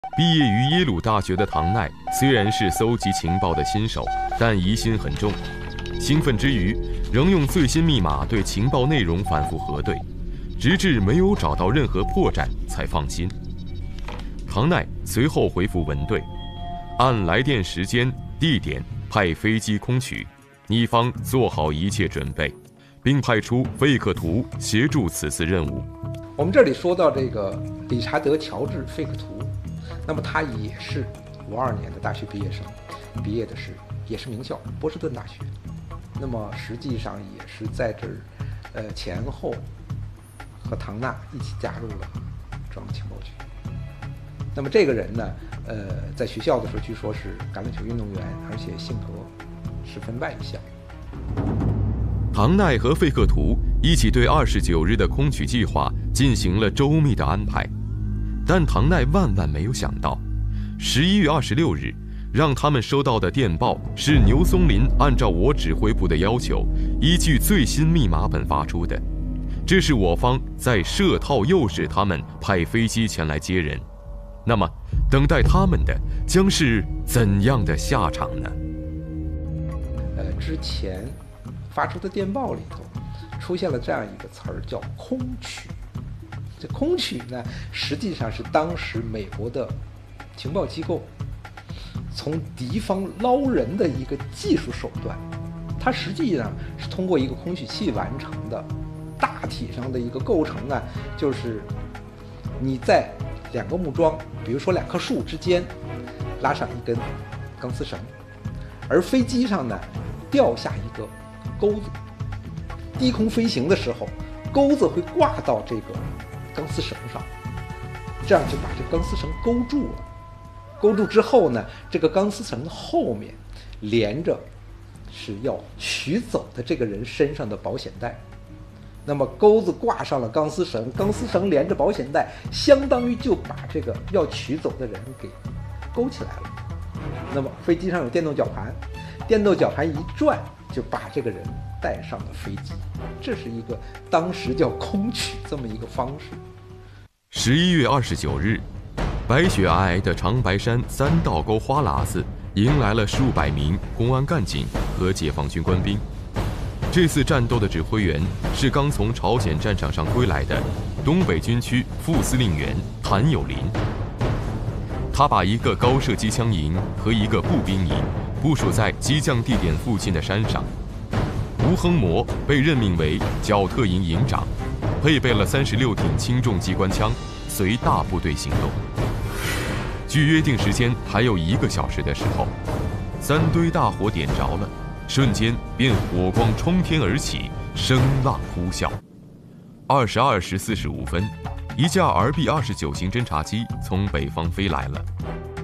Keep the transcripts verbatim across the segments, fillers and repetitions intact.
毕业于耶鲁大学的唐奈，虽然是搜集情报的新手，但疑心很重。兴奋之余，仍用最新密码对情报内容反复核对，直至没有找到任何破绽才放心。唐奈随后回复文队，按来电时间、地点派飞机空取，你方做好一切准备，并派出费克图协助此次任务。 我们这里说到这个理查德·乔治·费克图，那么他也是五二年的大学毕业生，毕业的是也是名校波士顿大学。那么实际上也是在这儿，呃前后和唐纳一起加入了中央情报局。那么这个人呢，呃，在学校的时候据说是橄榄球运动员，而且性格十分外向。 唐奈和费克图一起对二十九日的空取计划进行了周密的安排，但唐奈万万没有想到，十一月二十六日。让他们收到的电报是牛松林按照我指挥部的要求，依据最新密码本发出的。这是我方在设套诱使他们派飞机前来接人。那么，等待他们的将是怎样的下场呢？ 呃，之前发出的电报里头出现了这样一个词儿，叫空取。这空取呢，实际上是当时美国的情报机构从敌方捞人的一个技术手段，它实际上是通过一个空取器完成的。大体上的一个构成呢，就是你在两个木桩，比如说两棵树之间拉上一根钢丝绳，而飞机上呢掉下一个钩子，低空飞行的时候，钩子会挂到这个钢丝绳上，这样就把这钢丝绳勾住了。勾住之后呢，这个钢丝绳的后面连着是要取走的这个人身上的保险带。那么钩子挂上了钢丝绳，钢丝绳连着保险带，相当于就把这个要取走的人给勾起来了。那么飞机上有电动绞盘，电动绞盘一转就把这个人带上了飞机。这是一个当时叫空取这么一个方式。 十一月二十九日。白雪皑皑的长白山三道沟花喇子迎来了数百名公安干警和解放军官兵。这次战斗的指挥员是刚从朝鲜战场上归来的东北军区副司令员谭友林。他把一个高射机枪营和一个步兵营部署在机降地点附近的山上。吴亨模被任命为剿特营营长，配备了三十六挺轻重机关枪，随大部队行动。距约定时间还有一个小时的时候，三堆大火点着了，瞬间便火光冲天而起，声浪呼啸。二十二时四十五分，一架 R B 二十九型侦察机从北方飞来了。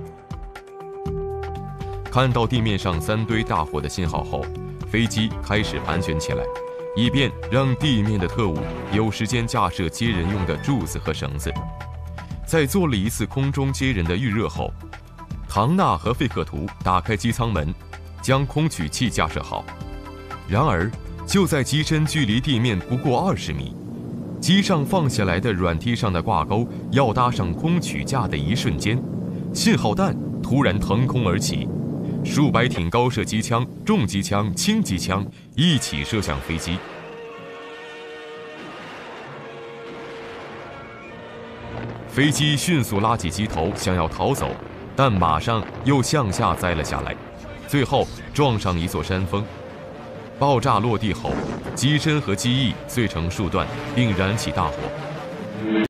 看到地面上三堆大火的信号后，飞机开始盘旋起来，以便让地面的特务有时间架设接人用的柱子和绳子。在做了一次空中接人的预热后，唐纳和费克图打开机舱门，将空取器架设好。然而，就在机身距离地面不过二十米，机上放下来的软梯上的挂钩要搭上空取架的一瞬间，信号弹突然腾空而起，数百挺高射机枪、重机枪、轻机枪一起射向飞机。飞机迅速拉起机头，想要逃走，但马上又向下栽了下来，最后撞上一座山峰。爆炸落地后，机身和机翼碎成数段，并燃起大火。